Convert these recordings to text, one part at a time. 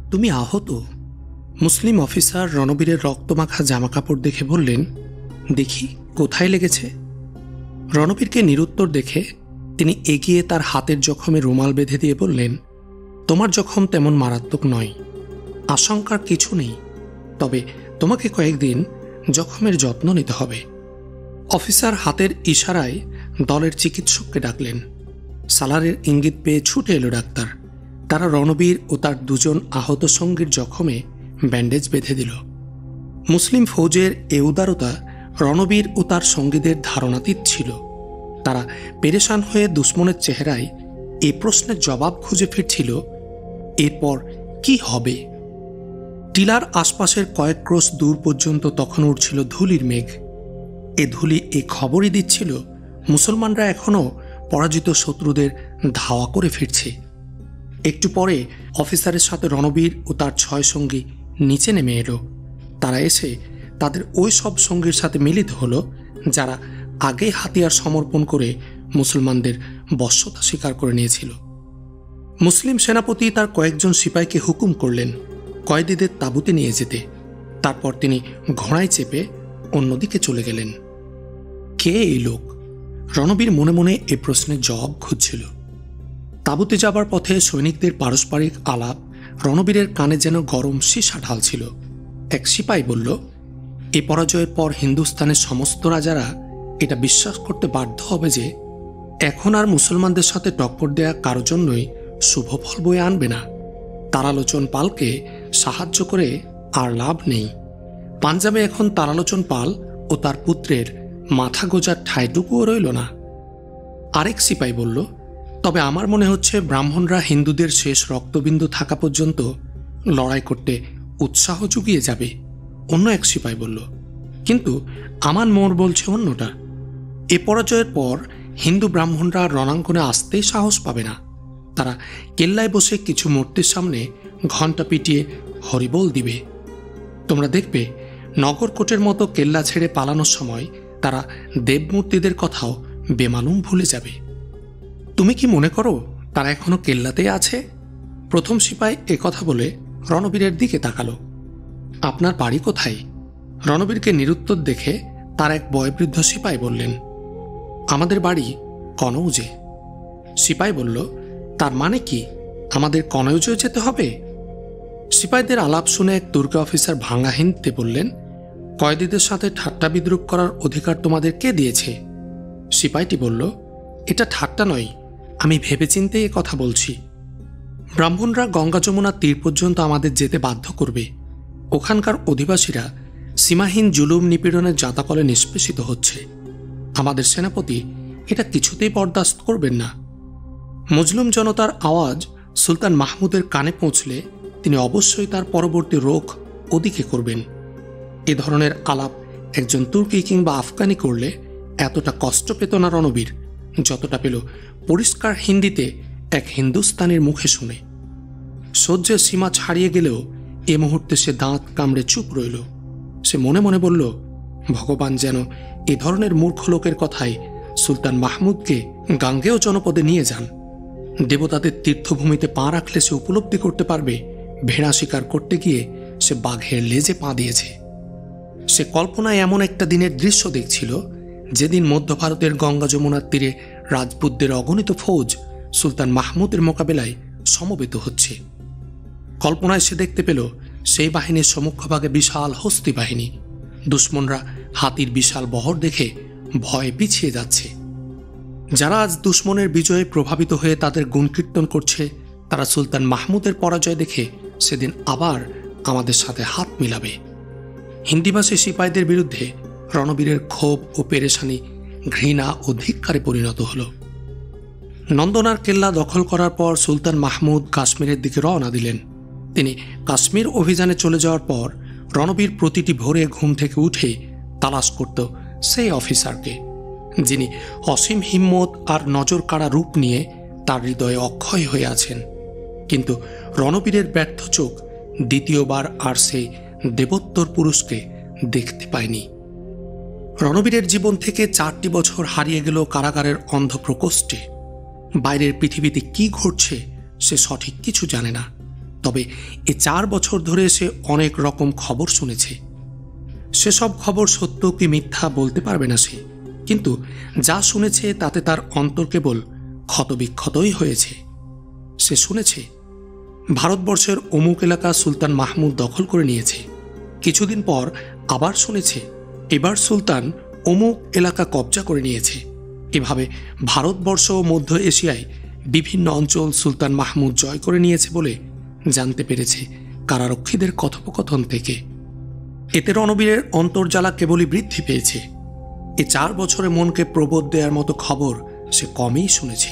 তুমি আহত। মুসলিম অফিসার রণবীরের রক্তমাখা জামাকাপড় দেখে বললেন, দেখি কোথায় লেগেছে। রণবীরকে নিরুত্তর দেখে তিনি এগিয়ে তার হাতের জখমে রুমাল বেঁধে দিয়ে বললেন, তোমার জখম তেমন মারাত্মক নয়, আশঙ্কার কিছু নেই, তবে তোমাকে কয়েকদিন জখমের যত্ন নিতে হবে। অফিসার হাতের ইশারায় দলের চিকিৎসককে ডাকলেন। সালারের ইঙ্গিত পেয়ে ছুটে এলো ডাক্তার। তারা রণবীর ও তার দুজন আহত সঙ্গীর জখমে ব্যান্ডেজ বেঁধে দিল। মুসলিম ফৌজের এ উদারতা রণবীর ও তার সঙ্গীদের ধারণাতীত ছিল। তারা পেরেশান হয়ে দুশ্মনের চেহারায় এ প্রশ্নের জবাব খুঁজে ফিরছিল, এরপর কি হবে। টিলার আশপাশের কয়েক ক্রোশ দূর পর্যন্ত তখন উঠছিল ধুলির মেঘ। এ ধুলি এ খবরই দিচ্ছিল মুসলমানরা এখনও পরাজিত শত্রুদের ধাওয়া করে ফিরছে। একটু পরে অফিসারের সাথে রণবীর ও তার 6 সঙ্গী নিচে নেমে এলো। তারা এসে তাদের ওই সব সঙ্গীর সাথে মিলিত হলো যারা আগে হাতিয়ার সমর্পণ করে মুসলমানদের বশ্যতা স্বীকার করে নিয়েছিল। মুসলিম সেনাপতি তার কয়েকজন সিপাহীকে হুকুম করলেন কয়েদিদের তাঁবুতে নিয়ে যেতে। তারপর তিনি ঘোড়ায় চেপে অন্যদিকে চলে গেলেন। কে এই লোক? রণবীর মনে মনে এ প্রশ্নের জবাব খুঁজছিল। তাঁবুতে যাবার পথে সৈনিকদের পারস্পরিক আলাপ রণবীরের কানে যেন গরম সীসা ঢালছিল। এক সিপাহী বলল, এ পরাজয়ের পর হিন্দুস্তানের সমস্ত রাজারা এটা বিশ্বাস করতে বাধ্য হবে যে এখন আর মুসলমানদের সাথে টক্কর দেয়া কারো জন্যই শুভ ফল বয়ে আনবে না। তারালোচন পালকে সাহায্য করে আর লাভ নেই। পাঞ্জাবে এখন তারালোচন পাল ও তার পুত্রের মাথা গোজার ঠাঁইটুকুও রইল না। আরেক সিপাহী বলল, তবে আমার মনে হচ্ছে ব্রাহ্মণরা হিন্দুদের শেষ রক্তবিন্দু থাকা পর্যন্ত লড়াই করতে উৎসাহ জুগিয়ে যাবে। অন্য এক সিপাহী বলল, কিন্তু আমার মন বলছে অন্যটা। এ পরাজয়ের পর হিন্দু ব্রাহ্মণরা রণাঙ্গনে আসতেই সাহস পাবে না। তারা কেল্লায় বসে কিছু মূর্তির সামনে ঘণ্টা পিটিয়ে হরিবোল দিবে। তোমরা দেখবে নগরকোটের মতো কেল্লা ছেড়ে পালানোর সময় তারা দেবমূর্তিদের কথাও বেমালুম ভুলে যাবে। তুমি কি মনে করো তারা এখনো কেল্লাতেই আছে? প্রথম সিপাহী কথা বলে রণবীরের দিকে তাকালো। আপনার বাড়ি কোথায়? রণবীরকে নিরুত্তর দেখে তার এক বয়োবৃদ্ধ সিপাহী বললেন, আমাদের বাড়ি কনৌজে। সিপাহী বলল, তার মানে কি আমাদের কনৌজে যেতে হবে? সিপাহীদের আলাপ শুনে এক তুর্কি অফিসার ভাঙা হিন্দে বললেন, কয়েদিদের সাথে ঠাট্টা বিদ্রুপ করার অধিকার তোমাদের কে দিয়েছে? সিপাহীটি বলল, এটা ঠাট্টা নয়, আমি ভেবেচিন্তেই এ কথা বলছি। ব্রাহ্মণরা গঙ্গা যমুনার তীর পর্যন্ত আমাদের যেতে বাধ্য করবে। ওখানকার অধিবাসীরা সীমাহীন জুলুম নিপীড়নের জাতাকলে নিষ্পেষিত হচ্ছে। আমাদের সেনাপতি এটা কিছুতেই বরদাস্ত করবেন না। মজলুম জনতার আওয়াজ সুলতান মাহমুদের কানে পৌঁছলে তিনি অবশ্যই তার পরবর্তী রোখ ওদিকে করবেন। এ ধরনের আলাপ একজন তুর্কি কিংবা আফগানি করলে এতটা কষ্ট পেত না রণবীর, যতটা পেল পরিষ্কার হিন্দিতে এক হিন্দুস্তানির মুখে শুনে। সহ্যের সীমা ছাড়িয়ে গেলেও এ মুহূর্তে সে দাঁত কামড়ে চুপ রইল। সে মনে মনে বলল, ভগবান যেন এ ধরনের মূর্খ লোকের কথায় সুলতান মাহমুদকে গাঙ্গেয় জনপদে নিয়ে যান। দেবতাদের তীর্থভূমিতে পা রাখলে সে উপলব্ধি করতে পারবে ভেড়া শিকার করতে গিয়ে সে বাঘের লেজে পা দিয়েছে। সে কল্পনায় এমন একটা দিনের দৃশ্য দেখছিল যেদিন মধ্য ভারতের গঙ্গা যমুনার তীরে রাজপুতদের অগণিত ফৌজ সুলতান মাহমুদের মোকাবেলায় সমবেত হচ্ছে। কল্পনায় সে দেখতে পেল সেই বাহিনীর সম্মুখভাগে বিশাল হস্তি বাহিনী। দুশ্মনরা হাতির বিশাল বহর দেখে ভয়ে পিছিয়ে যাচ্ছে। যারা আজ দুশ্মনের বিজয়ে প্রভাবিত হয়ে তাদের গুণকীর্তন করছে, তারা সুলতান মাহমুদের পরাজয় দেখে সেদিন আবার আমাদের সাথে হাত মিলাবে। হিন্দিভাষী সিপাহীদের বিরুদ্ধে রণবীরের ক্ষোভ ও পেরেশানি ঘৃণা ও ধিক্কারে পরিণত হল। নন্দনার কেল্লা দখল করার পর সুলতান মাহমুদ কাশ্মীরের দিকে রওনা দিলেন। তিনি কাশ্মীর অভিযানে চলে যাওয়ার পর রণবীর প্রতিটি ভোরে ঘুম থেকে উঠে তালাশ করত সেই অফিসারকে, যিনি অসীম হিম্মত আর নজর কাড়া রূপ নিয়ে তার হৃদয়ে অক্ষয় হয়ে আছেন। কিন্তু রণবীরের ব্যর্থ চোখ দ্বিতীয়বার আর সেই দেবোত্তর পুরুষকে দেখতে পায়নি। রণবীরের জীবন থেকে 4টি বছর হারিয়ে গেল কারাগারের অন্ধ প্রকোষ্ঠে। বাইরের পৃথিবীতে কি ঘটছে সে সঠিক কিছু জানে না। তবে এ 4 বছর ধরে সে অনেক রকম খবর শুনেছে। সেসব খবর সত্য কি মিথ্যা বলতে পারবে না সে, কিন্তু যা শুনেছে তাতে তার অন্তর কেবল ক্ষতবিক্ষতই হয়েছে। সে শুনেছে ভারতবর্ষের অমুক এলাকা সুলতান মাহমুদ দখল করে নিয়েছে। কিছুদিন পর আবার শুনেছে এবার সুলতান অমুক এলাকা কবজা করে নিয়েছে। এভাবে ভারতবর্ষ ও মধ্য এশিয়ায় বিভিন্ন অঞ্চল সুলতান মাহমুদ জয় করে নিয়েছে বলে জানতে পেরেছে কারারক্ষীদের কথোপকথন থেকে। এতে রণবীরের অন্তর্জ্বালা কেবলই বৃদ্ধি পেয়েছে। এ 4 বছরে মনকে প্রবোধ দেওয়ার মতো খবর সে কমই শুনেছে।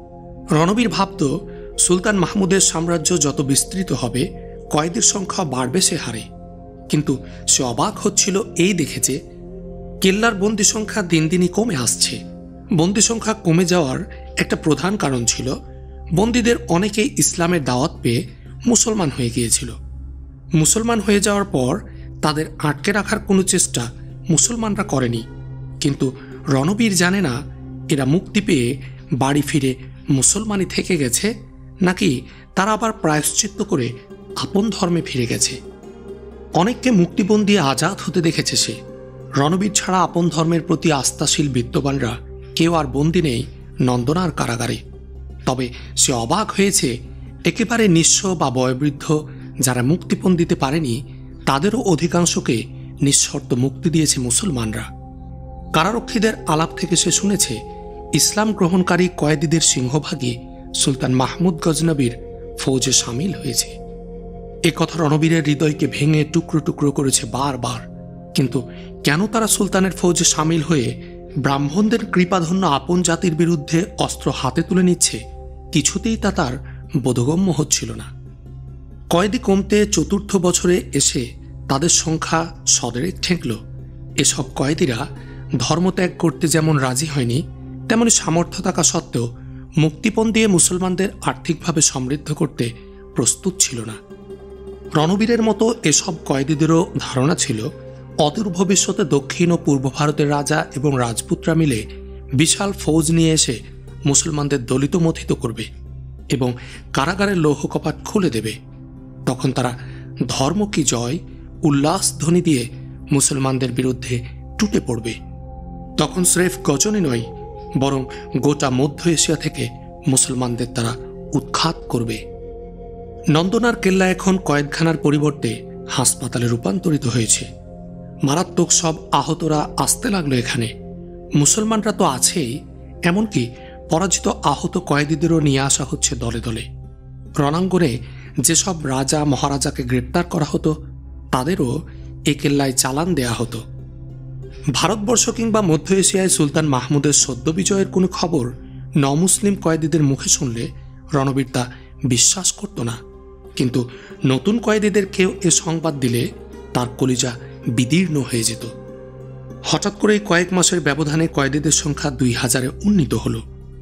রণবীর ভাবত সুলতান মাহমুদের সাম্রাজ্য যত বিস্তৃত হবে কয়েদির সংখ্যা বাড়বে সে হারে, কিন্তু সে অবাক হচ্ছিল এই দেখেছে কেল্লার বন্দি সংখ্যা দিন দিনই কমে আসছে। বন্দি সংখ্যা কমে যাওয়ার একটা প্রধান কারণ ছিল বন্দীদের অনেকেই ইসলামের দাওয়াত পেয়ে মুসলমান হয়ে গিয়েছিল। মুসলমান হয়ে যাওয়ার পর তাদের আটকে রাখার কোনো চেষ্টা মুসলমানরা করেনি, কিন্তু রণবীর জানে না এরা মুক্তি পেয়ে বাড়ি ফিরে মুসলমানই থেকে গেছে নাকি তারা আবার প্রায়শ্চিত্ত করে আপন ধর্মে ফিরে গেছে। অনেককে মুক্তিবন্দী আজাদ হতে দেখেছে সে। রণবীর ছাড়া আপন ধর্মের প্রতি আস্থাশীল বিত্তবানরা কেউ আর বন্দী নেই নন্দনার কারাগারে। তবে সে অবাক হয়েছে একেবারে নিঃস্ব বা বয়োবৃদ্ধ যারা মুক্তিপণ দিতে পারেনি তাদেরও অধিকাংশকে নিঃশর্ত মুক্তি দিয়েছে মুসলমানরা। কারারক্ষীদের আলাপ থেকে সে শুনেছে ইসলাম গ্রহণকারী কয়েদিদের সিংহভাগই সুলতান মাহমুদ গজনবীর ফৌজে সামিল হয়েছে। এ কথা রণবীরের হৃদয়কে ভেঙে টুকরো টুকরো করেছে বারবার। কিন্তু কেন তারা সুলতানের ফৌজে সামিল হয়ে ব্রাহ্মণদের কৃপাধন্য আপন জাতির বিরুদ্ধে অস্ত্র হাতে তুলে নিচ্ছে কিছুতেই তা তার বোধগম্য হচ্ছিল না। কয়েদি কমতে 4র্থ বছরে এসে তাদের সংখ্যা সদেরে ঠেকল। এসব কয়েদিরা ধর্মত্যাগ করতে যেমন রাজি হয়নি তেমনি সামর্থ্য থাকা সত্ত্বেও মুক্তিপণ দিয়ে মুসলমানদের আর্থিকভাবে সমৃদ্ধ করতে প্রস্তুত ছিল না। রণবীরের মতো এসব কয়েদিদেরও ধারণা ছিল অদূর ভবিষ্যতে দক্ষিণ ও পূর্ব ভারতের রাজা এবং রাজপুতরা মিলে বিশাল ফৌজ নিয়ে এসে মুসলমানদের দলিত মথিত করবে এবং কারাগারের লৌহ কপাট খুলে দেবে। তখন তারা ধর্ম কি জয় উল্লাস ধ্বনি দিয়ে মুসলমানদের বিরুদ্ধে টুটে পড়বে। তখন স্রেফ গজনি নয়, বরং গোটা মধ্য এশিয়া থেকে মুসলমানদের তারা উৎখাত করবে। নন্দনার কেল্লা এখন কয়েদখানার পরিবর্তে হাসপাতালে রূপান্তরিত হয়েছে। মারাত্মক সব আহতরা আসতে লাগলো এখানে। মুসলমানরা তো আছেই, এমনকি পরাজিত আহত কয়েদিদেরও নিয়ে আসা হচ্ছে দলে দলে। রণাঙ্গনে যেসব রাজা মহারাজাকে গ্রেপ্তার করা হতো তাদেরও এ কেল্লায় চালান দেয়া হতো। ভারতবর্ষ কিংবা মধ্য এশিয়ায় সুলতান মাহমুদের সদ্য বিজয়ের কোনো খবর নমুসলিম কয়েদিদের মুখে শুনলে রণবীর তা বিশ্বাস করত না, কিন্তু নতুন কয়েদিদের কেউ এ সংবাদ দিলে তার কলিজা বিদীর্ণ হয়ে যেত। হঠাৎ করেই কয়েক মাসের ব্যবধানে কয়েদিদের সংখ্যা 2000-এ উন্নীত হল।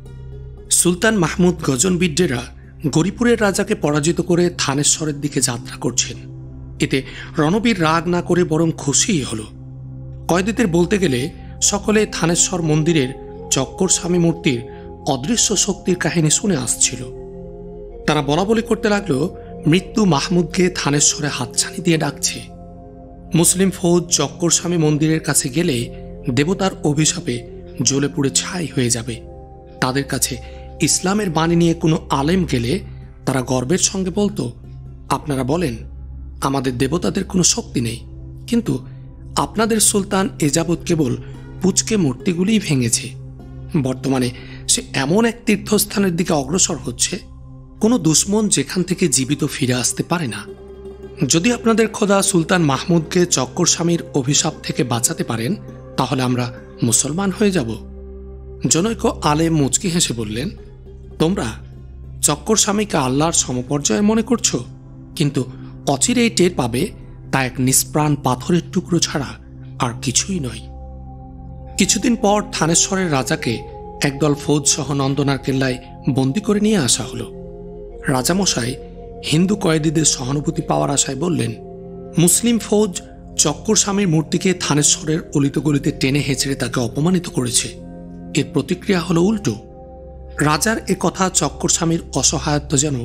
সুলতান মাহমুদ গজনবিদ্রেরা গরিপুরের রাজাকে পরাজিত করে থানেশ্বরের দিকে যাত্রা করছেন। এতে রণবীর রাগ না করে বরং খুশিই হল। কয়েদিদের বলতে গেলে সকলে থানেশ্বর মন্দিরের চক্কর স্বামী মূর্তির অদৃশ্য শক্তির কাহিনী শুনে আসছিল। তারা বলাবলি করতে লাগলো মৃত্যু মাহমুদকে থানেশ্বরে হাতছানি দিয়ে ডাকছে। মুসলিম ফৌজ চক্কর স্বামী মন্দিরের কাছে গেলে দেবতার অভিশাপে জ্বলে পুড়ে ছাই হয়ে যাবে। তাদের কাছে ইসলামের বাণী নিয়ে কোনো আলেম গেলে তারা গর্বের সঙ্গে বলতো, আপনারা বলেন আমাদের দেবতাদের কোনো শক্তি নেই, কিন্তু আপনাদের সুলতান এ যাবৎ কেবল পুচকে মূর্তিগুলিই ভেঙেছে। বর্তমানে সে এমন এক তীর্থস্থানের দিকে অগ্রসর হচ্ছে কোনো দুশ্মন যেখান থেকে জীবিত ফিরে আসতে পারে না। যদি আপনাদের খোদা সুলতান মাহমুদকে চক্কর স্বামীর অভিশাপ থেকে বাঁচাতে পারেন তাহলে আমরা মুসলমান হয়ে যাব। জনৈক আলেম মুচকি হেসে বললেন, তোমরা চক্কর স্বামীকে আল্লাহর সমপর্যায়ে মনে করছো, কিন্তু অচিরেই টের পাবে তা এক নিষ্প্রাণ পাথরের টুকরো ছাড়া আর কিছুই নয়। কিছুদিন পর থানেশ্বরের রাজাকে একদল ফৌজ সহ নন্দনার কেল্লায় বন্দি করে নিয়ে আসা হলো। রাজামশাই হিন্দু কয়েদিদের সহানুভূতি পাওয়ার আশায় বললেন, মুসলিম ফৌজ চক্কর স্বামীর মূর্তিকে থানেশ্বরের অলিত গলিতে টেনে হেঁচড়ে তাকে অপমানিত করেছে। এর প্রতিক্রিয়া হলো উল্টো। রাজার এ কথা চক্কর স্বামীর অসহায়ত্ব যেন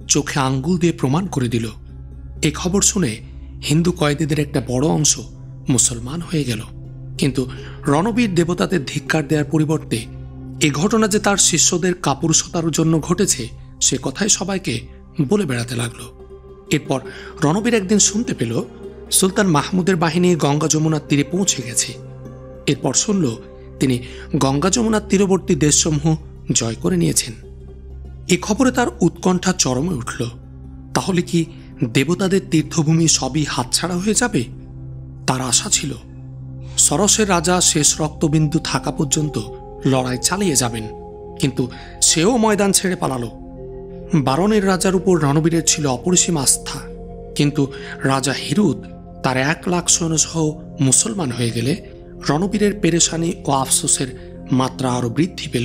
চোখে আঙ্গুল দিয়ে প্রমাণ করে দিল। এ খবর শুনে হিন্দু কয়েদিদের একটা বড় অংশ মুসলমান হয়ে গেল। কিন্তু রণবীর দেবতাদের ধিক্কার দেওয়ার পরিবর্তে এ ঘটনা যে তার শিষ্যদের কাপুরুষতার জন্য ঘটেছে সে কথাই সবাইকে বলে বেড়াতে লাগলো। এরপর রণবীর একদিন শুনতে পেল সুলতান মাহমুদের বাহিনী গঙ্গা যমুনার তীরে পৌঁছে গেছে। এরপর শুনল তিনি গঙ্গা যমুনার তীরবর্তী দেশসমূহ জয় করে নিয়েছেন। এ খবরে তার উৎকণ্ঠা চরমে উঠল। তাহলে কি দেবতাদের তীর্থভূমি সবই হাতছাড়া হয়ে যাবে? তার আশা ছিল সরসের রাজা শেষ রক্তবিন্দু থাকা পর্যন্ত লড়াই চালিয়ে যাবেন, কিন্তু সেও ময়দান ছেড়ে পালালো। বারণের রাজার উপর রণবীরের ছিল অপরিসীম আস্থা, কিন্তু রাজা হিরুদ তার 1,00,000 সৈন্যসহ মুসলমান হয়ে গেলে রণবীরের পেরেশানি ও আফসোসের মাত্রা আরো বৃদ্ধি পেল।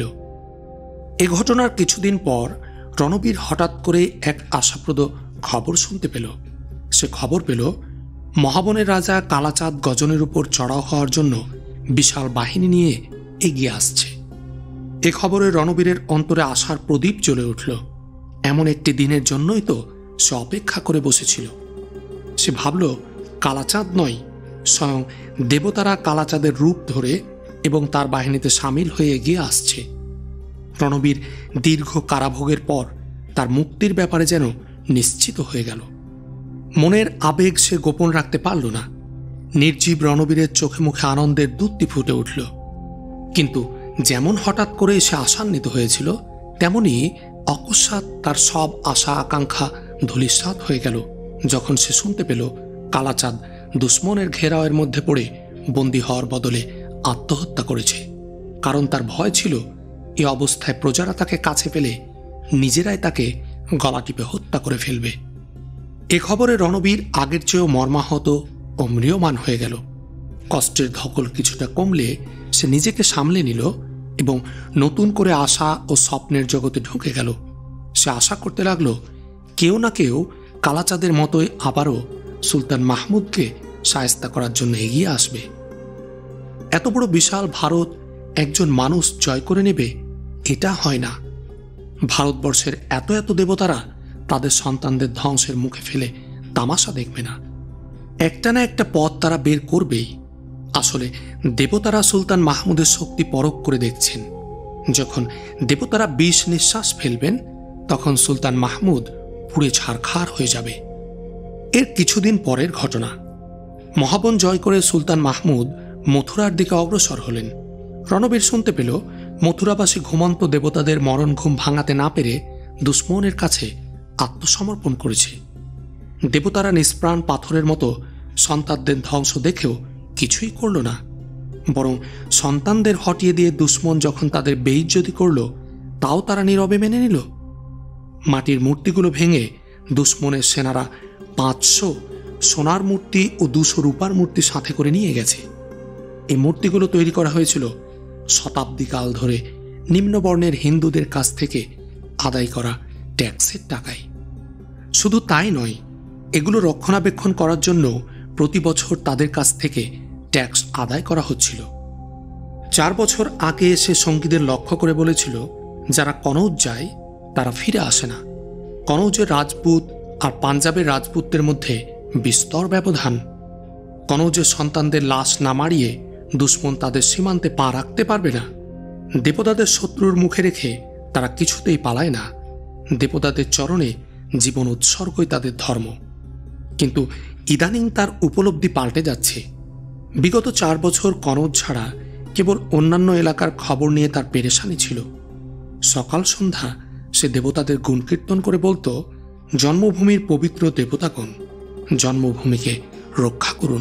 এ ঘটনার কিছুদিন পর রণবীর হঠাৎ করে এক আশাপ্রদ খবর শুনতে পেল। সে খবর পেল মহাবনের রাজা কালাচাঁদ গজনের উপর চড়াও হওয়ার জন্য বিশাল বাহিনী নিয়ে এগিয়ে আসছে। এ খবরে রণবীরের অন্তরে আশার প্রদীপ জ্বলে উঠল। এমন একটি দিনের জন্যই তো সে অপেক্ষা করে বসেছিল। সে ভাবল কালাচাঁদ নয়, স্বয়ং দেবতারা কালাচাঁদের রূপ ধরে এবং তার বাহিনীতে সামিল হয়ে এগিয়ে আসছে। রণবীর দীর্ঘ কারাভোগের পর তার মুক্তির ব্যাপারে যেন নিশ্চিত হয়ে গেল। মনের আবেগ সে গোপন রাখতে পারল না। নির্জীব রণবীরের চোখে মুখে আনন্দের দ্যুতি ফুটে উঠল। কিন্তু যেমন হঠাৎ করে সে আশান্বিত হয়েছিল, তেমনি অকস্মাৎ তার সব আশা আকাঙ্ক্ষা ধূলিসাৎ হয়ে গেল যখন সে শুনতে পেল কালাচাঁদ দুশ্মনের ঘেরাওয়ের মধ্যে পড়ে বন্দী হওয়ার বদলে আত্মহত্যা করেছে। কারণ তার ভয় ছিল এ অবস্থায় প্রজারা তাকে কাছে পেলে নিজেরাই তাকে গলা টিপে হত্যা করে ফেলবে। এ খবরে রণবীর আগের চেয়েও মর্মাহত ও ম্রিয়মান হয়ে গেল। কষ্টের ধকল কিছুটা কমলে সে নিজেকে সামলে নিল এবং নতুন করে আশা ও স্বপ্নের জগতে ঢুকে গেল। সে আশা করতে লাগলো কেউ না কেউ কালাচাঁদের মতোই আবারও সুলতান মাহমুদকে শায়েস্তা করার জন্য এগিয়ে আসবে। এত বড় বিশাল ভারত একজন মানুষ জয় করে নেবে, এটা হয় না। ভারতবর্ষের এত এত দেবতারা তাদের সন্তানদের ধ্বংসের মুখে ফেলে তামাশা দেখবে না। একটা না একটা পথ তারা বের করবেই। আসলে দেবতারা সুলতান মাহমুদের শক্তি পরখ করে দেখছেন। যখন দেবতারা বিষ নিঃশ্বাস ফেলবেন তখন সুলতান মাহমুদ পুড়ে ছারখার হয়ে যাবে। এর কিছুদিন পরের ঘটনা। মহাবন জয় করে সুলতান মাহমুদ মথুরার দিকে অগ্রসর হলেন। রণবীর শুনতে পেল মথুরাবাসী ঘুমন্ত দেবতাদের মরণ ঘুম ভাঙাতে না পেরে দুশ্মনের কাছে আত্মসমর্পণ করেছে। দেবতারা নিষ্প্রাণ পাথরের মতো সন্তানদের ধ্বংস দেখেও কিছুই করল না, বরং সন্তানদের হটিয়ে দিয়ে দুশ্মন যখন তাদের বেইজ্জতি করল তাও তারা নীরবে মেনে নিল। মাটির মূর্তিগুলো ভেঙে দুশ্মনের সেনারা 500 সোনার মূর্তি ও 200 রূপার মূর্তি সাথে করে নিয়ে গেছে। এই মূর্তিগুলো তৈরি করা হয়েছিল শতাব্দীকাল ধরে নিম্নবর্ণের হিন্দুদের কাছ থেকে আদায় করা ট্যাক্সের টাকায়। শুধু তাই নয়, এগুলো রক্ষণাবেক্ষণ করার জন্য প্রতি বছর তাদের কাছ থেকে ট্যাক্স আদায় করা হচ্ছিল। 4 বছর আগে সে সঙ্গীদের লক্ষ্য করে বলেছিল যারা কনৌজ যায় তারা ফিরে আসে না। কনৌজের রাজপুত আর পাঞ্জাবের রাজপুতদের মধ্যে বিস্তর ব্যবধান। কনৌজের সন্তানদের লাশ না মারিয়ে দুশ্মন তাদের সীমান্তে পা রাখতে পারবে না। দেবতাদের শত্রুর মুখে রেখে তারা কিছুতেই পালায় না। দেবতাদের চরণে জীবন উৎসর্গই তাদের ধর্ম। কিন্তু ইদানিং তার উপলব্ধি পাল্টে যাচ্ছে। বিগত 4 বছর কনৌজ ছাড়া কেবল অন্যান্য এলাকার খবর নিয়ে তার পেরেশানি ছিল। সকাল সন্ধ্যা সে দেবতাদের গুণকীর্তন করে বলতো, জন্মভূমির পবিত্র দেবতাগণ, জন্মভূমিকে রক্ষা করুন।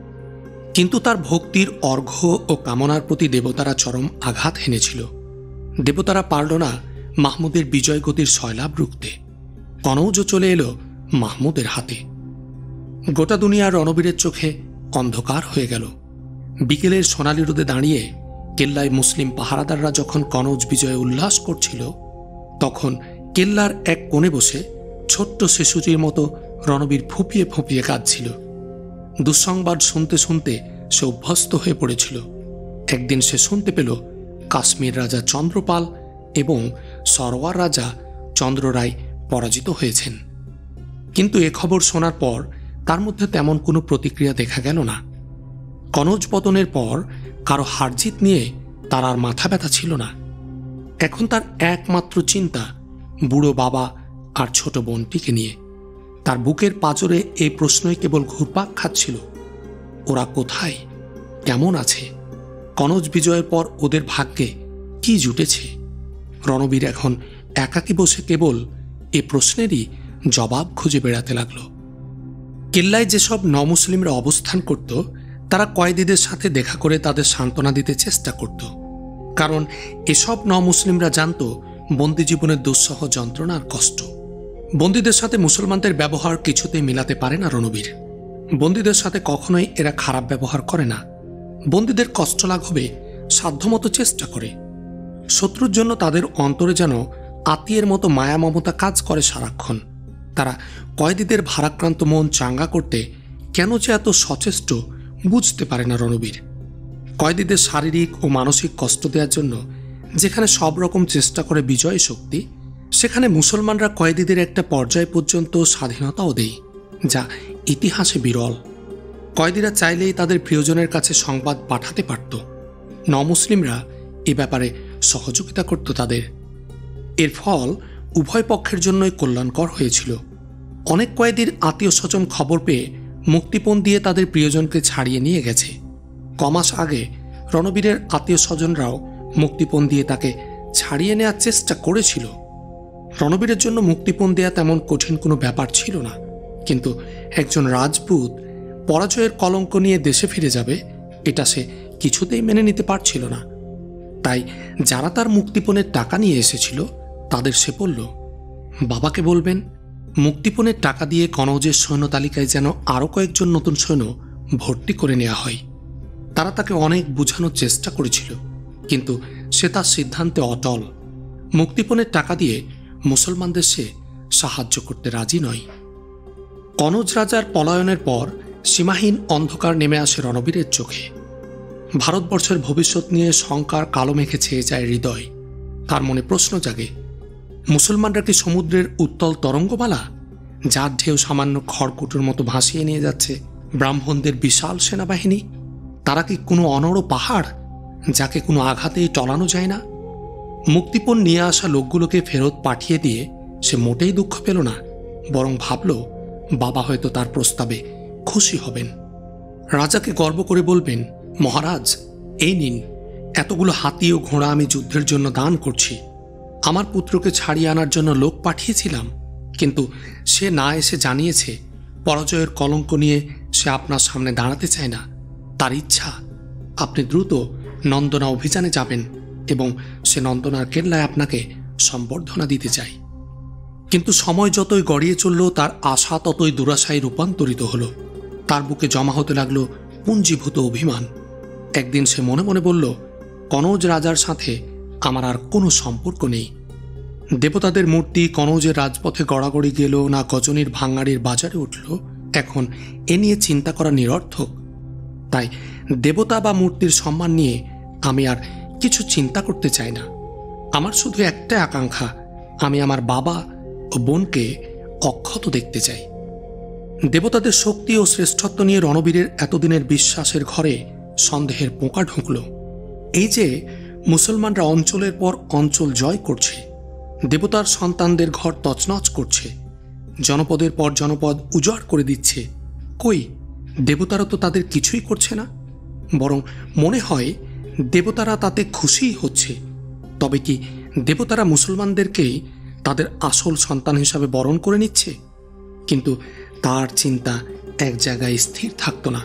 কিন্তু তার ভক্তির অর্ঘ্য ও কামনার প্রতি দেবতারা চরম আঘাত হেনেছিল। দেবতারা পারল না মাহমুদের বিজয় গতির সয়লাভ রুখতে। কনৌজ চলে এলো মাহমুদের হাতে। গোটা দুনিয়ার রণবীরের চোখে অন্ধকার হয়ে গেল। বিকেলের সোনালি রোদে দাঁড়িয়ে কেল্লায় মুসলিম পাহারাদাররা যখন কনৌজ বিজয়ে উল্লাস করছিল, তখন কেল্লার এক কোণে বসে ছোট্ট শিশুটির মতো রণবীর ফুঁপিয়ে ফুঁপিয়ে কাঁদছিল। দুঃসংবাদ শুনতে শুনতে সে অভ্যস্ত হয়ে পড়েছিল। একদিন সে শুনতে পেল কাশ্মীর রাজা চন্দ্রপাল এবং সরওয়ার রাজা চন্দ্ররায় পরাজিত হয়েছেন। কিন্তু এ খবর শোনার পর তার মধ্যে তেমন কোনো প্রতিক্রিয়া দেখা গেল না। কনৌজ পতনের পর কারো হারজিত নিয়ে তার আর মাথা ব্যথা ছিল না। এখন তার একমাত্র চিন্তা বুড়ো বাবা আর ছোট বোনটিকে নিয়ে। তার বুকের পাঁজরে এই প্রশ্নই কেবল ঘুরপাক খাচ্ছিল, ওরা কোথায়, কেমন আছে, কনৌজ বিজয়ের পর ওদের ভাগ্যে কি জুটেছে। রণবীর এখন একাকী বসে কেবল এ প্রশ্নেরই জবাব খুঁজে বেড়াতে লাগল। কেল্লায় যেসব নমুসলিমরা অবস্থান করত তারা কয়েদিদের সাথে দেখা করে তাদের সান্ত্বনা দিতে চেষ্টা করত, কারণ এসব নমুসলিমরা জানত বন্দি জীবনের দুঃসহ যন্ত্রণা আর কষ্ট। বন্দীদের সাথে মুসলমানদের ব্যবহার কিছুতেই মিলাতে পারে না রণবীর। বন্দীদের সাথে কখনোই এরা খারাপ ব্যবহার করে না, বন্দীদের কষ্ট লাঘবে সাধ্যমতো চেষ্টা করে। শত্রুর জন্য তাদের অন্তরে যেন আত্মীয়ের মতো মায়া মমতা কাজ করে সারাক্ষণ। তারা কয়েদিদের ভারাক্রান্ত মন চাঙ্গা করতে কেন যে এত সচেষ্ট বুঝতে পারে না রণবীর। কয়েদিদের শারীরিক ও মানসিক কষ্ট দেওয়ার জন্য যেখানে সব রকম চেষ্টা করে বিজয় শক্তি, সেখানে মুসলমানরা কয়েদিদের একটা পর্যায় পর্যন্ত স্বাধীনতাও দেয়, যা ইতিহাসে বিরল। কয়েদিরা চাইলেই তাদের প্রিয়জনের কাছে সংবাদ পাঠাতে পারত, নমুসলিমরা এ ব্যাপারে সহযোগিতা করত তাদের। এর ফল উভয় পক্ষের জন্যই কল্যাণকর হয়েছিল। অনেক কয়েদির আত্মীয় স্বজন খবর পেয়ে মুক্তিপণ দিয়ে তাদের প্রিয়জনকে ছাড়িয়ে নিয়ে গেছে। কমাস আগে রণবীরের আত্মীয় স্বজনরাও মুক্তিপণ দিয়ে তাকে ছাড়িয়ে নেওয়ার চেষ্টা করেছিল। রণবীরের জন্য মুক্তিপণ দেয়া তেমন কঠিন কোনো ব্যাপার ছিল না, কিন্তু একজন রাজপুত পরাজয়ের কলঙ্ক নিয়ে দেশে ফিরে যাবে এটা সে কিছুতেই মেনে নিতে পারছিল না। তাই যারা তার মুক্তিপণের টাকা নিয়ে এসেছিল তাদের সে বলল, বাবাকে বলবেন মুক্তিপণের টাকা দিয়ে কনৌজের সৈন্য তালিকায় যেন আরও কয়েকজন নতুন সৈন্য ভর্তি করে নেওয়া হয়। তারা তাকে অনেক বোঝানোর চেষ্টা করেছিল, কিন্তু সে তার সিদ্ধান্তে অটল। মুক্তিপণের টাকা দিয়ে মুসলমানদের সে সাহায্য করতে রাজি নয়। কনৌজ রাজার পলায়নের পর সীমাহীন অন্ধকার নেমে আসে রণবীরের চোখে। ভারতবর্ষের ভবিষ্যৎ নিয়ে শঙ্কার কালো মেঘে ছেয়ে যায় হৃদয়। তার মনে প্রশ্ন জাগে, মুসলমানরা কি সমুদ্রের উত্তল তরঙ্গমালা, যার ঢেউ সামান্য খড়কুটোর মতো ভাসিয়ে নিয়ে যাচ্ছে ব্রাহ্মণদের বিশাল সেনাবাহিনী? তারা কি কোনো অনড় পাহাড়, যাকে কোনো আঘাতেই টলানো যায় না? মুক্তিপণ নিয়ে আসা লোকগুলোকে ফেরত পাঠিয়ে দিয়ে সে মোটেই দুঃখ পেল না, বরং ভাবল বাবা হয়তো তার প্রস্তাবে খুশি হবেন। রাজাকে গর্ব করে বলবেন, মহারাজ এই নিন, এতগুলো হাতি ও ঘোড়া আমি যুদ্ধের জন্য দান করছি। আমার পুত্রকে ছাড়িয়ে আনার জন্য লোক পাঠিয়েছিলাম, কিন্তু সে না এসে জানিয়েছে পরাজয়ের কলঙ্ক নিয়ে সে আপনার সামনে দাঁড়াতে চায় না। তার ইচ্ছা আপনি দ্রুত নন্দনা অভিযানে যাবেন এবং সে নন্দনার কেল্লায় আপনাকে সম্বর্ধনা দিতে চায়। কিন্তু সময় যতই গড়িয়ে চলল তার আশা ততই দুরাশায় রূপান্তরিত হলো। তার বুকে জমা হতে লাগলো পুঞ্জীভূত অভিমান। একদিন সে মনে মনে বলল, কনৌজ রাজার সাথে আমার আর কোনো সম্পর্ক নেই। দেবতাদের মূর্তি কনৌজের রাজপথে গড়াগড়ি গেল না গজনীর ভাঙ্গাড়ির বাজারে উঠল, এখন এ নিয়ে চিন্তা করা নিরর্থক। তাই দেবতা বা মূর্তির সম্মান নিয়ে আমি আর কিছু চিন্তা করতে চাই না। আমার শুধু একটা আকাঙ্ক্ষা, আমি আমার বাবা ও বোনকে অক্ষত দেখতে চাই। দেবতাদের শক্তি ও শ্রেষ্ঠত্ব নিয়ে রণবীরের এতদিনের বিশ্বাসের ঘরে সন্দেহের পোকা ঢুকল। এই যে মুসলমানরা অঞ্চলের পর অঞ্চল জয় করছে, দেবতার সন্তানদের ঘর তছনছ করছে, জনপদের পর জনপদ উজাড় করে দিচ্ছে, কই দেবতারা তো তাদের কিছুই করছে না, বরং মনে হয় দেবতারা তাতে খুশিই হচ্ছে। তবে কি দেবতারা মুসলমানদেরকেই তাদের আসল সন্তান হিসাবে বরণ করে নিচ্ছে? কিন্তু তার চিন্তা এক জায়গায় স্থির থাকত না।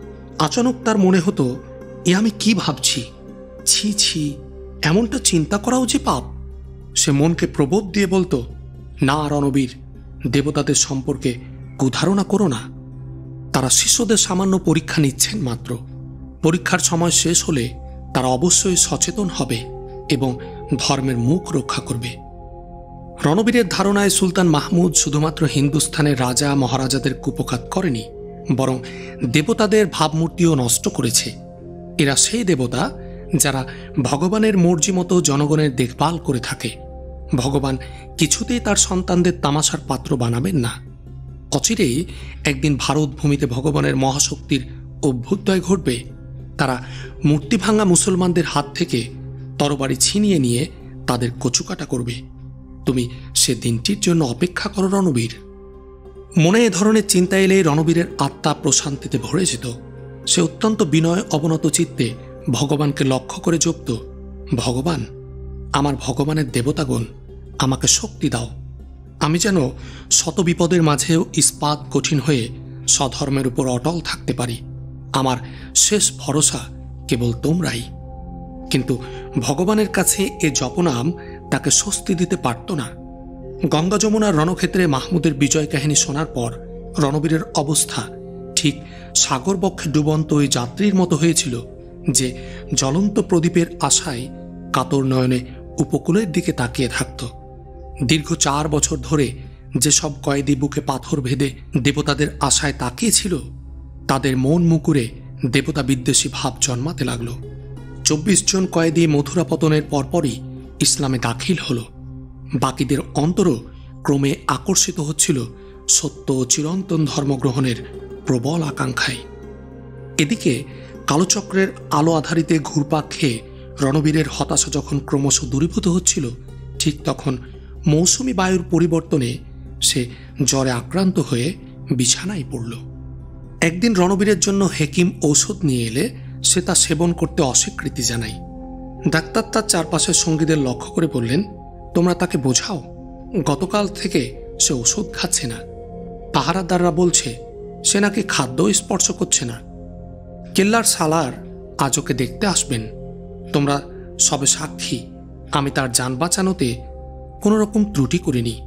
আচানক তার মনে হতো, এ আমি কি ভাবছি, ছি ছি, এমনটা চিন্তা করাও যে পাপ। সে মনকে প্রবোধ দিয়ে বলতো, না রণবীর, দেবতাদের সম্পর্কে কুধারণা করো না। তারা শিষ্যদের সামান্য পরীক্ষা নিচ্ছেন মাত্র। পরীক্ষার সময় শেষ হলে তারা অবশ্যই সচেতন হবে এবং ধর্মের মুখ রক্ষা করবে। রণবীরের ধারণায় সুলতান মাহমুদ শুধুমাত্র হিন্দুস্থানের রাজা মহারাজাদের কুপকাত করেনি, বরং দেবতাদের ভাবমূর্তিও নষ্ট করেছে। এরা সেই দেবতা যারা ভগবানের মর্জি মতো জনগণের দেখভাল করে থাকে। ভগবান কিছুতেই তার সন্তানদের তামাশার পাত্র বানাবেন না। অচিরেই একদিন ভারত ভূমিতে ভগবানের মহাশক্তির অভ্যুদয় ঘটবে। তারা মূর্তি ভাঙা মুসলমানদের হাত থেকে তরবারি ছিনিয়ে নিয়ে তাদের কচুকাটা করবে। তুমি সে দিনটির জন্য অপেক্ষা করো রণবীর। মনে এ ধরনের চিন্তা এলে রণবীরের আত্মা প্রশান্তিতে ভরে যেত। সে অত্যন্ত বিনয় অবনত চিত্তে ভগবানকে লক্ষ্য করে জপত, ভগবান, আমার ভগবানের দেবতাগণ, আমাকে শক্তি দাও। আমি যেন শত বিপদের মাঝেও ইস্পাত কঠিন হয়ে স্বধর্মের উপর অটল থাকতে পারি। আমার শেষ ভরসা কেবল তোমরাই। কিন্তু ভগবানের কাছে এ জপনাম তাকে স্বস্তি দিতে পারত না। গঙ্গা যমুনার রণক্ষেত্রে মাহমুদের বিজয় কাহিনী শোনার পর রণবীরের অবস্থা ঠিক সাগর বক্ষে ডুবন্ত ওই যাত্রীর মতো হয়েছিল, যে জ্বলন্ত প্রদীপের আশায় কাতর নয়নে উপকূলের দিকে তাকিয়ে থাকত। দীর্ঘ 4 বছর ধরে যেসব কয়েদি বুকে পাথর ভেদে দেবতাদের আশায় তাকিয়েছিল, তাদের মন মুকুরে দেবতা বিদ্বেষী ভাব জন্মাতে লাগল। 24 জন কয়েদি মথুরা পতনের পরপরই ইসলামে দাখিল হল। বাকিদের অন্তরও ক্রমে আকর্ষিত হচ্ছিল সত্য ও চিরন্তন ধর্মগ্রহণের প্রবল আকাঙ্ক্ষায়। এদিকে কালচক্রের আলো আধারিতে ঘুরপাক খেয়ে রণবীরের হতাশা যখন ক্রমশ দূরীভূত হচ্ছিল, ঠিক তখন মৌসুমি বায়ুর পরিবর্তনে সে জ্বরে আক্রান্ত হয়ে বিছানায় পড়ল। একদিন রণবীরের জন্য হেকিম ঔষধ নিয়ে এলে সে তা সেবন করতে অস্বীকৃতি জানায়। ডাক্তার তার চারপাশের সঙ্গীদের লক্ষ্য করে বললেন, তোমরা তাকে বোঝাও, গতকাল থেকে সে ওষুধ খাচ্ছে না। পাহারাদাররা বলছে সে নাকি খাদ্য স্পর্শ করছে না। কেল্লার সালার আজ ওকে দেখতে আসবেন। তোমরা সবে সাক্ষী, আমি তার যান বাঁচানোতে কোনো রকম ত্রুটি করিনি।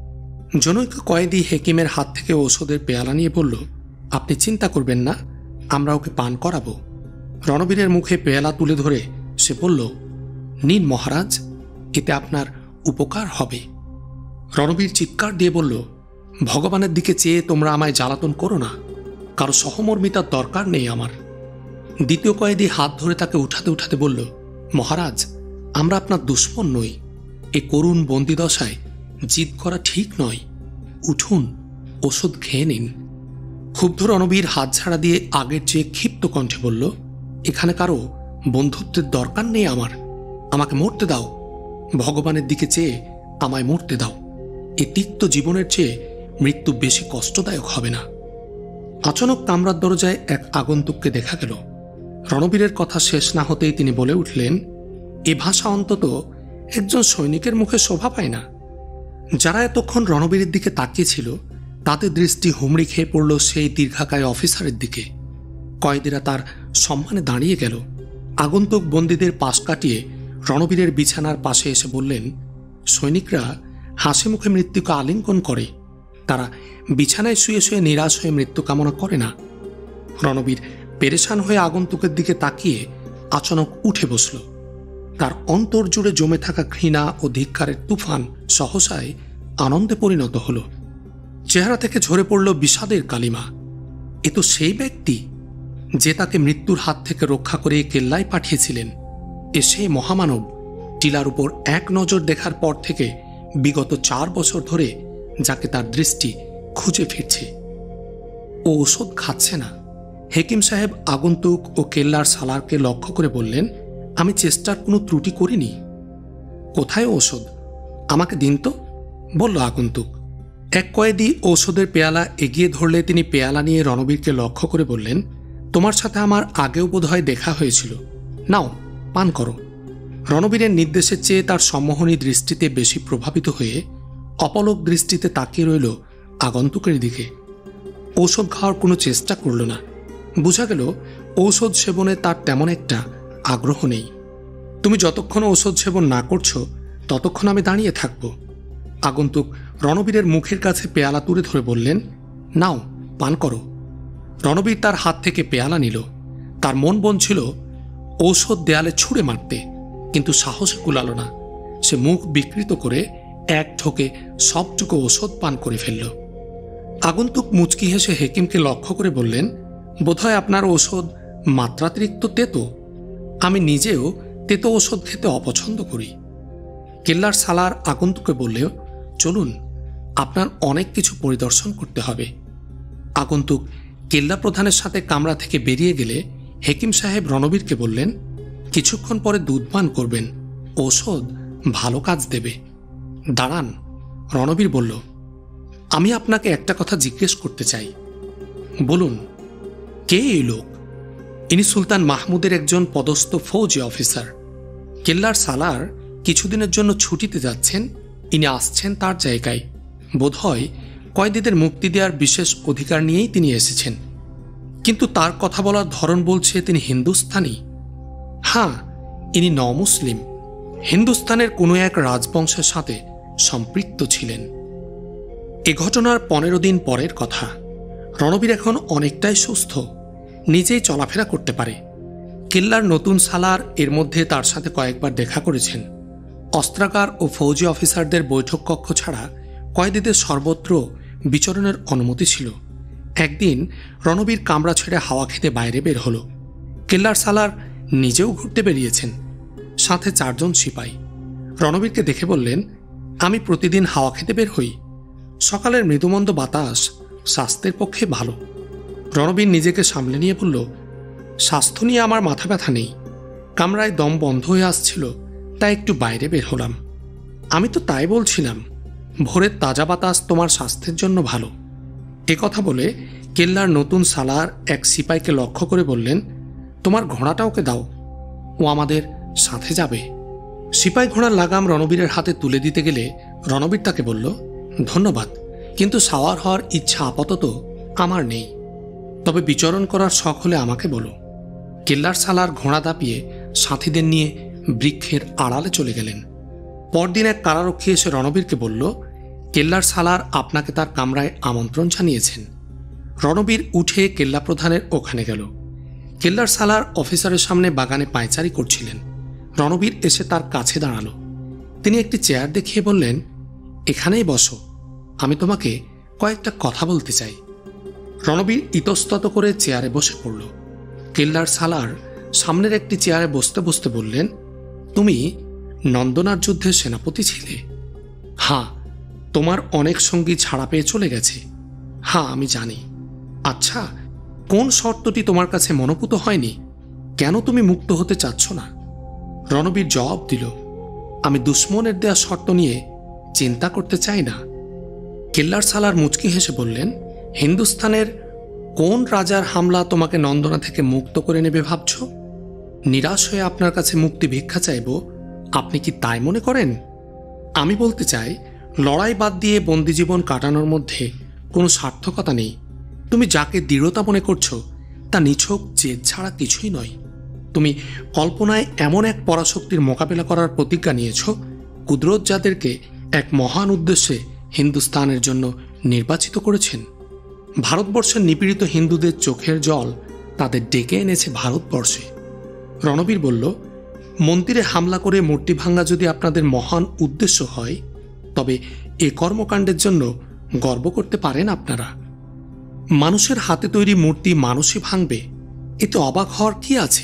জনৈক কয়েদি হেকিমের হাত থেকে ঔষধের পেয়ালা নিয়ে বলল, আপনি চিন্তা করবেন না, আমরা ওকে পান করাবো। রণবীরের মুখে পেয়ালা তুলে ধরে সে বলল, নিন মহারাজ, এতে আপনার উপকার হবে। রণবীর চিৎকার দিয়ে বলল, ভগবানের দিকে চেয়ে তোমরা আমায় জ্বালাতন করো না, কারো সহমর্মিতার দরকার নেই আমার। দ্বিতীয় কয়েদি হাত ধরে তাকে উঠাতে উঠাতে বলল, মহারাজ, আমরা আপনার দুশ্মন নই। এ করুণ বন্দিদশায় জিদ করা ঠিক নয়। উঠুন, ওষুধ খেয়ে নিন। ক্ষুব্ধ রণবীর হাত ছাড়া দিয়ে আগের চেয়ে ক্ষিপ্ত কণ্ঠে বলল, এখানে কারো বন্ধুত্বের দরকার নেই আমার। আমাকে মরতে দাও। ভগবানের দিকে চেয়ে আমায় মরতে দাও। এ তিক্ত জীবনের চেয়ে মৃত্যু বেশি কষ্টদায়ক হবে না। আচানক কামরার দরজায় এক আগন্তুককে দেখা গেল। রণবীরের কথা শেষ না হতেই তিনি বলে উঠলেন, এ ভাষা অন্তত একজন সৈনিকের মুখে শোভা পায় না। যারা এতক্ষণ রণবীরের দিকে তাকিয়েছিল, তাদের দৃষ্টি হুমড়ি খেয়ে পড়ল সেই দীর্ঘাকায় অফিসারের দিকে। কয়েদিরা তার সম্মানে দাঁড়িয়ে গেল। আগন্তুক বন্দীদের পাশ কাটিয়ে রণবীরের বিছানার পাশে এসে বললেন, সৈনিকরা হাসি মুখে মৃত্যুকে আলিঙ্গন করে, তারা বিছানায় শুয়ে শুয়ে নিরাশ হয়ে মৃত্যু কামনা করে না। রণবীর পেরেশান হয়ে আগন্তুকের দিকে তাকিয়ে আচানক উঠে বসল। তার অন্তর জুড়ে জমে থাকা ঘৃণা ও ধিক্কারের তুফান সহসায় আনন্দে পরিণত হল। চেহারা থেকে ঝরে পড়ল বিষাদের কালিমা। এ তো সেই ব্যক্তি যে তাকে মৃত্যুর হাত থেকে রক্ষা করে কেল্লায় পাঠিয়েছিলেন। এ সেই মহামানব, টিলার উপর এক নজর দেখার পর থেকে বিগত 4 বছর ধরে যাকে তার দৃষ্টি খুঁজে ফিরছে। ও ওষুধ খাচ্ছে না। হেকিম সাহেব আগন্তুক ও কেল্লার সালারকে লক্ষ্য করে বললেন, আমি চেষ্টার কোনো ত্রুটি করিনি। কোথায় ঔষধ? আমাকে দিন তো, বলল আগন্তুক। এক কয়েদি ঔষধের পেয়ালা এগিয়ে ধরলে তিনি পেয়ালা নিয়ে রণবীরকে লক্ষ্য করে বললেন, তোমার সাথে আমার আগেও বোধহয় দেখা হয়েছিল, নাও পান করো। রণবীরের নির্দেশের চেয়ে তার সম্মোহনী দৃষ্টিতে বেশি প্রভাবিত হয়ে অপলক দৃষ্টিতে তাকিয়ে রইল আগন্তুকের দিকে। ঔষধ খাওয়ার কোনো চেষ্টা করল না। বোঝা গেল ঔষধ সেবনে তার তেমন একটা আগ্রহ নেই। তুমি যতক্ষণ ঔষধ সেবন না করছো ততক্ষণ আমি দাঁড়িয়ে থাকব। আগন্তুক রণবীরের মুখের কাছে পেয়ালা তুলে ধরে বললেন, নাও পান করো। রণবীর তার হাত থেকে পেয়ালা নিল। তার মন বলছিল ঔষধ দেয়ালে ছুঁড়ে মারতে, কিন্তু সাহসে কুলাল না। সে মুখ বিকৃত করে এক ঢোকে সবটুকু ওষুধ পান করে ফেলল। আগন্তুক মুচকি হেসে হেকিমকে লক্ষ্য করে বললেন, বোধহয় আপনার ঔষধ মাত্রাতিরিক্ত তেতো। আমি নিজেও তেতো ওষুধ খেতে অপছন্দ করি। কেল্লার সালার আগন্তুককে বললেও, চলুন, আপনার অনেক কিছু পরিদর্শন করতে হবে। আগন্তুক কেল্লা প্রধানের সাথে কামরা থেকে বেরিয়ে গেলে হেকিম সাহেব রণবীরকে বললেন, কিছুক্ষণ পরে দুধ পান করবেন, ঔষধ ভালো কাজ দেবে। দাঁড়ান, রণবীর বলল, আমি আপনাকে একটা কথা জিজ্ঞেস করতে চাই। বলুন। কে এই লোক? ইনি সুলতান মাহমুদের একজন পদস্থ ফৌজি অফিসার। কেল্লার সালার কিছুদিনের জন্য ছুটিতে যাচ্ছেন, ইনি আসছেন তার জায়গায়। বোধহয় কয়েদিদের মুক্তি দেওয়ার বিশেষ অধিকার নিয়েই তিনি এসেছেন, কিন্তু তার কথা বলার ধরন বলছে তিনি হিন্দুস্তানি। হ্যাঁ, ইনি নমুসলিম, হিন্দুস্তানের কোনো এক রাজবংশের সাথে সম্পৃক্ত ছিলেন। এ ঘটনার 15 দিন পরের কথা। রণবীর এখন অনেকটাই সুস্থ, নিজেই চলাফেরা করতে পারে। কেল্লার নতুন সালার এর মধ্যে তার সাথে কয়েকবার দেখা করেছেন। অস্ত্রাগার ও ফৌজি অফিসারদের বৈঠক কক্ষ ছাড়া কয়েদিদের সর্বত্র বিচরণের অনুমতি ছিল। একদিন রণবীর কামরা ছেড়ে হাওয়া খেতে বাইরে বের হল। কেল্লার সালার নিজেও ঘুরতে বেরিয়েছেন, সাথে 4 জন সিপাই। রণবীরকে দেখে বললেন, আমি প্রতিদিন হাওয়া খেতে বের হই। সকালের মৃদুমন্দ বাতাস স্বাস্থ্যের পক্ষে ভালো। রণবীর নিজেকে সামলে নিয়ে বলল, স্বাস্থ্য নিয়ে আমার মাথা ব্যথা নেই, কামরায় দম বন্ধ হয়ে আসছিল, তাই একটু বাইরে বের হলাম। আমি তো তাই বলছিলাম, ভোরের তাজা বাতাস তোমার স্বাস্থ্যের জন্য ভালো। এ কথা বলে কেল্লার নতুন সালার এক সিপাইকে লক্ষ্য করে বললেন, তোমার ঘোড়াটা ওকে দাও, ও আমাদের সাথে যাবে। সিপাই ঘোড়ার লাগাম রণবীরের হাতে তুলে দিতে গেলে রণবীর তাকে বলল, ধন্যবাদ, কিন্তু সাওয়ার হওয়ার ইচ্ছা আপাতত আমার নেই, তবে বিচরণ করার শখ হলে আমাকে বলো। কেল্লার সালার ঘোড়া দাপিয়ে সাথীদের নিয়ে বৃক্ষের আড়ালে চলে গেলেন। পরদিন এক কারারক্ষী এসে রণবীরকে বলল, কেল্লার সালার আপনাকে তার কামরায় আমন্ত্রণ জানিয়েছেন। রণবীর উঠে কেল্লা প্রধানের ওখানে গেল। কেল্লার সালার অফিসারের সামনে বাগানে পায়চারি করছিলেন। রণবীর এসে তার কাছে দাঁড়ালো। তিনি একটি চেয়ার দেখিয়ে বললেন, এখানেই বসো, আমি তোমাকে কয়েকটা কথা বলতে চাই। রণবীর ইতস্তত করে চেয়ারে বসে পড়ল। কেল্লার সালার সামনের একটি চেয়ারে বসতে বসতে বললেন, তুমি নন্দনার যুদ্ধে সেনাপতি ছিলে? হ্যাঁ। তোমার অনেক সঙ্গী ছাড়া পেয়ে চলে গেছে? হ্যাঁ, আমি জানি। আচ্ছা, কোন শর্তটি তোমার কাছে মনোপুত হয়নি? কেন তুমি মুক্ত হতে চাচ্ছ না? রণবীর জবাব দিল, আমি দুশ্মনের দেয়া শর্ত নিয়ে চিন্তা করতে চাই না। কেল্লার সালার মুচকি হেসে বললেন, হিন্দুস্তানের কোন রাজার হামলা তোমাকে নন্দনা থেকে মুক্ত করে নেবে ভাবছ? নিরাশ হয়ে আপনার কাছে মুক্তি ভিক্ষা চাইব, আপনি কি তাই মনে করেন? আমি বলতে চাই, লড়াই বাদ দিয়ে বন্দিজীবন কাটানোর মধ্যে কোনো সার্থকতা নেই। তুমি যাকে দৃঢ়তা মনে করছো তা নিছক জেদ ছাড়া কিছুই নয়। তুমি কল্পনায় এমন এক পরাশক্তির মোকাবেলা করার প্রতিজ্ঞা নিয়েছ, কুদরত যাদেরকে এক মহান উদ্দেশ্যে হিন্দুস্তানের জন্য নির্বাচিত করেছেন। ভারতবর্ষের নিপীড়িত হিন্দুদের চোখের জল তাদের ডেকে এনেছে ভারতবর্ষে। রণবীর বলল, মন্দিরে হামলা করে মূর্তি ভাঙা যদি আপনাদের মহান উদ্দেশ্য হয়, তবে এ কর্মকাণ্ডের জন্য গর্ব করতে পারেন আপনারা। মানুষের হাতে তৈরি মূর্তি মানুষই ভাঙবে, এতে অবাক হওয়ার কি আছে?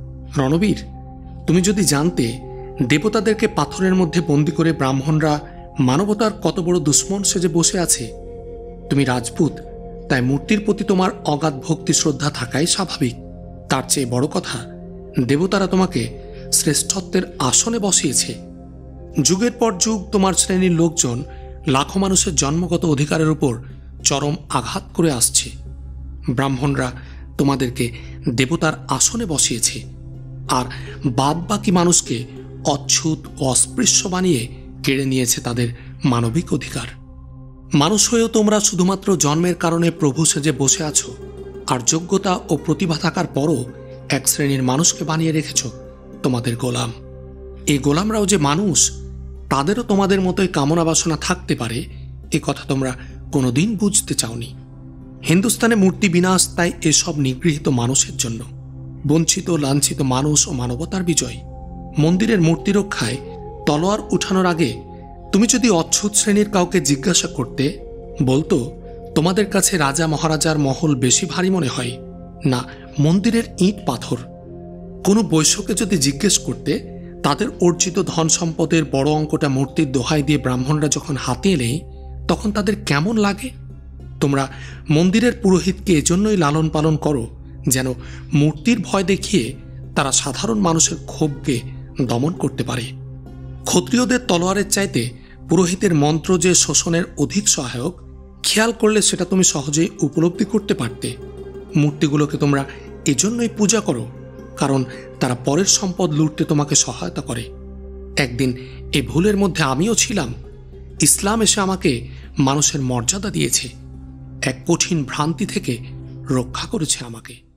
রণবীর, তুমি যদি জানতে দেবতাদেরকে পাথরের মধ্যে বন্দী করে ব্রাহ্মণরা মানবতার কত বড় দুশ্মন সেজে বসে আছে। তুমি রাজপুত, তাই মূর্তির প্রতি তোমার অগাধ ভক্তি শ্রদ্ধা থাকাই স্বাভাবিক। তার চেয়ে বড় কথা, দেবতারা তোমাকে শ্রেষ্ঠত্বের আসনে বসিয়েছে। যুগের পর যুগ তোমার শ্রেণীর লোকজন লাখো মানুষের জন্মগত অধিকারের উপর চরম আঘাত করে আসছে। ব্রাহ্মণরা তোমাদেরকে দেবতার আসনে বসিয়েছে, আর বাদ বাকি মানুষকে অচ্ছুত ও অস্পৃশ্য বানিয়ে কেড়ে নিয়েছে তাদের মানবিক অধিকার। মানুষ হয়েও তোমরা শুধুমাত্র জন্মের কারণে প্রভু সেজে বসে আছো, আর যোগ্যতা ও প্রতিভা থাকার পরও এক শ্রেণীর মানুষকে বানিয়ে রেখেছ তোমাদের গোলাম। এই গোলামরাও যে মানুষ, তাদেরও তোমাদের মতোই কামনা বাসনা থাকতে পারে, এ কথা তোমরা কোনোদিন বুঝতে চাওনি। হিন্দুস্তানে মূর্তি বিনাশ তাই এসব নিগৃহীত মানুষের জন্য, বঞ্চিত লাঞ্ছিত মানুষ ও মানবতার বিজয়। মন্দিরের মূর্তি রক্ষায় তলোয়ার উঠানোর আগে তুমি যদি অচ্ছুত শ্রেণীর কাউকে জিজ্ঞাসা করতে, বলতো তোমাদের কাছে রাজা মহারাজার মহল বেশি ভারী মনে হয় না মন্দিরের ইট পাথর। কোনো বৈশ্যকে যদি জিজ্ঞেস করতে তাদের অর্জিত ধন সম্পদের বড় অঙ্কটা মূর্তির দোহাই দিয়ে ব্রাহ্মণরা যখন হাতে এলে তখন তাদের কেমন লাগে? তোমরা মন্দিরের পুরোহিতকে এজন্যই লালন পালন করো যেন মূর্তির ভয় দেখিয়ে তারা সাধারণ মানুষের ক্ষোভকে দমন করতে পারে। ক্ষত্রিয়দের তলোয়ারের চাইতে পুরোহিতের মন্ত্র যে শোষণের অধিক সহায়ক, খেয়াল করলে সেটা তুমি সহজেই উপলব্ধি করতে পারতে। মূর্তিগুলোকে তোমরা এজন্যই পূজা করো কারণ তারা পরের সম্পদ লুটতে তোমাকে সহায়তা করে। একদিন এই ভুলের মধ্যে আমিও ছিলাম। ইসলাম এসে আমাকে মানুষের মর্যাদা দিয়েছে, এক কঠিন ভ্রান্তি থেকে রক্ষা করেছে আমাকে।